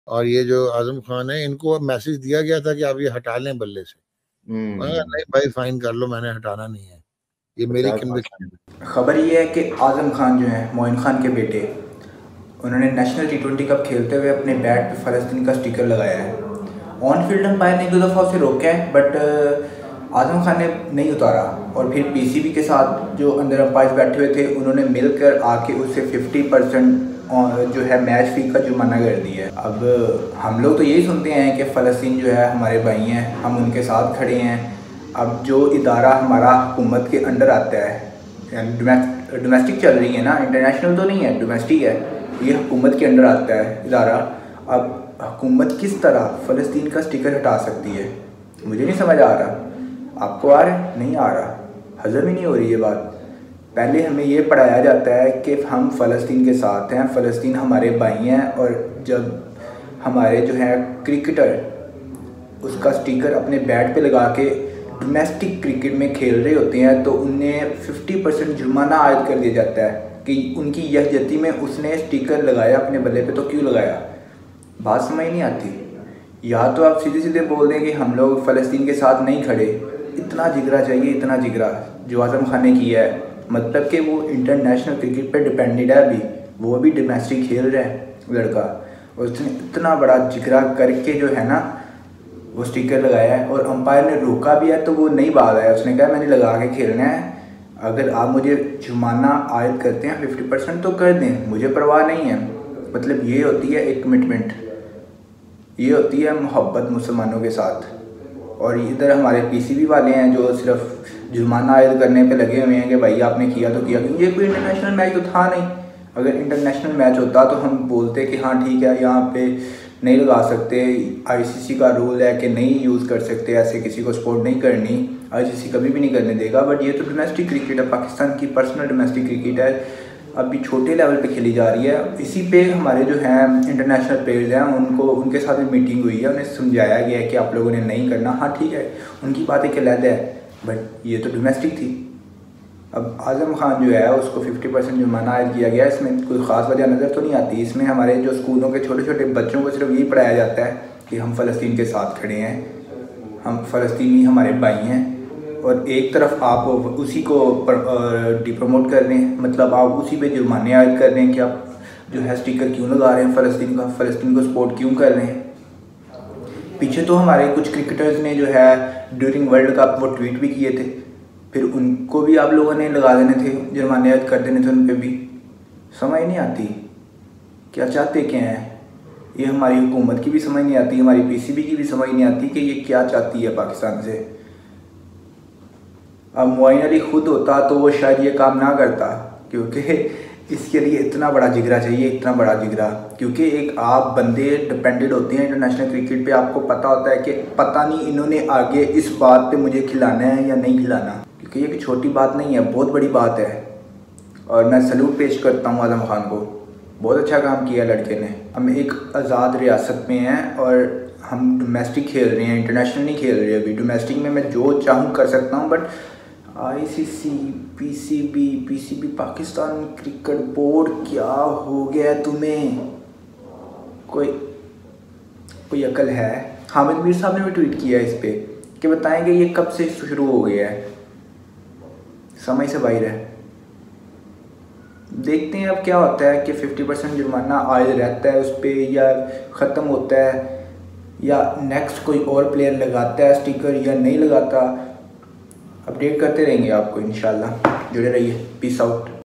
और ये जो आज़म खान है, इनको मैसेज दिया गया था कि आप ये हटा लें बल्ले से। मैंने कहा, हम्म। "नहीं भाई, फाइन कर लो, मैंने हटाना नहीं है। ये मेरी 50 कन्विक्शन है।" खबर ये है कि आज़म खान जो हैं मोइन खान के बेटे, उन्होंने नेशनल टी20 कप खेलते हुए अपने बैट पे फ़लस्तीन का स्टिकर लगाया है। ऑन फील्ड अंपायर ने एक दो दफ़ा उसे रोका है, बट आज़म खान ने नहीं उतारा। और फिर पीसीबी के साथ जो अंदर अंपायर बैठे हुए थे, उन्होंने मिलकर आके उससे 50% जो है मैच फ़ी का जुर्माना कर दिया है। अब हम लोग तो यही सुनते हैं कि फ़लस्तीन जो है हमारे भाई हैं, हम उनके साथ खड़े हैं। अब जो इदारा हमारा हुकूमत के अंडर आता है, डोमेस्टिक चल रही है ना, इंटरनेशनल तो नहीं है, डोमेस्टिक है, ये हुकूमत के अंडर आता है इदारा। अब हुकूमत किस तरह फ़लस्तीन का स्टिकर हटा सकती है, मुझे नहीं समझ आ रहा। आपको आ रहा है? नहीं आ रहा, हज़म ही नहीं हो रही ये बात। पहले हमें ये पढ़ाया जाता है कि हम फ़लस्तीन के साथ हैं, फ़लस्तीन हमारे भाई हैं, और जब हमारे जो है क्रिकेटर उसका स्टिकर अपने बैट पे लगा के डोमेस्टिक क्रिकेट में खेल रहे होते हैं, तो उन्हें 50% जुर्माना आयद कर दिया जाता है कि उनकी यहजती में उसने स्टिकर लगाया अपने बल्ले पे, तो क्यों लगाया। बात समझ नहीं आती। या तो आप सीधे सीधे बोल दें कि हम लोग फ़लस्तीन के साथ नहीं खड़े। इतना जिगरा चाहिए, इतना जिगरा जो आज़म खान ने किया है। मतलब कि वो इंटरनेशनल क्रिकेट पे डिपेंडेड है, अभी वो भी डोमेस्टिक खेल रहा है लड़का, और उसने इतना बड़ा जिगरा करके जो है ना वो स्टिकर लगाया है। और अंपायर ने रोका भी है तो वो नहीं भागा है, उसने कहा मैंने लगा के खेलना है। अगर आप मुझे जुर्माना आयद करते हैं 50% तो कर दें, मुझे परवाह नहीं है। मतलब ये होती है एक कमिटमेंट, ये होती है मोहब्बत मुसलमानों के साथ। और इधर हमारे पीसीबी वाले हैं जो सिर्फ जुर्माना आयद करने पे लगे हुए हैं कि भाई आपने किया तो किया, क्योंकि ये कोई इंटरनेशनल मैच तो था नहीं। अगर इंटरनेशनल मैच होता तो हम बोलते कि हाँ ठीक है, यहाँ पे नहीं लगा सकते, आईसीसी का रूल है कि नहीं यूज़ कर सकते, ऐसे किसी को सपोर्ट नहीं करनी, आईसीसी कभी भी नहीं करने देगा। बट ये तो डोमेस्टिक क्रिकेट है, पाकिस्तान की पर्सनल डोमेस्टिक क्रिकेट है, अभी छोटे लेवल पे खेली जा रही है। इसी पे हमारे जो हैं इंटरनेशनल प्लेयर्स हैं, उनको उनके साथ भी मीटिंग हुई है, उन्हें समझाया गया है कि आप लोगों ने नहीं करना। हाँ ठीक है, उनकी बात एक अलग है, बट ये तो डोमेस्टिक थी। अब आज़म खान जो है उसको 50% जुर्माना आयद किया गया, इसमें कोई ख़ास वजह नज़र तो नहीं आती। इसमें हमारे जो स्कूलों के छोटे छोटे बच्चों को सिर्फ यही पढ़ाया जाता है कि हम फ़लस्तीन के साथ खड़े हैं, हम फ़लस्तीनी हमारे भाई हैं। और एक तरफ आप उसी को डिप्रमोट कर रहे हैं, मतलब आप उसी पे जुर्माने आयद कर रहे हैं कि आप जो है स्टिकर क्यों लगा रहे हैं फ़लस्तीन का, फ़लस्तीन को सपोर्ट क्यों कर रहे हैं। पीछे तो हमारे कुछ क्रिकेटर्स ने जो है ड्यूरिंग वर्ल्ड कप वो ट्वीट भी किए थे, फिर उनको भी आप लोगों ने लगा देने थे, जुर्माने ऐड कर देने थे उन पर भी। समझ नहीं आती क्या चाहते क्या हैं ये, हमारी हुकूमत की भी समझ नहीं आती, हमारी पीसीबी की भी समझ नहीं आती कि ये क्या चाहती है पाकिस्तान से। अब मोइन अली खुद होता तो वो शायद ये काम ना करता, क्योंकि इसके लिए इतना बड़ा जिगरा चाहिए, इतना बड़ा जिगरा। क्योंकि एक आप बंदे डिपेंडेड होते हैं इंटरनेशनल क्रिकेट पे, आपको पता होता है कि पता नहीं इन्होंने आगे इस बात पे मुझे खिलाना है या नहीं खिलाना, क्योंकि ये एक छोटी बात नहीं है, बहुत बड़ी बात है। और मैं सलूट पेश करता हूँ आज़म खान को, बहुत अच्छा काम किया लड़के ने। हम एक आज़ाद रियासत में हैं और हम डोमेस्टिक खेल रहे हैं, इंटरनेशनल नहीं खेल रहे। अभी डोमेस्टिक में मैं जो चाहूँ कर सकता हूँ, but ICC, PCB Pakistan cricket board, क्या हो गया तुम्हें? कोई कोई अकल है? हामिद मीर साहब ने भी ट्वीट किया है इस पे कि बताएंगे ये कब से शुरू हो गया है, समय से बाहर है। देखते हैं अब क्या होता है कि 50% जुर्माना आयद रहता है उस पर, या ख़त्म होता है, या नेक्स्ट कोई और प्लेयर लगाता है स्टिकर या नहीं लगाता। अपडेट करते रहेंगे आपको इंशाल्लाह, जुड़े रहिए। Peace out.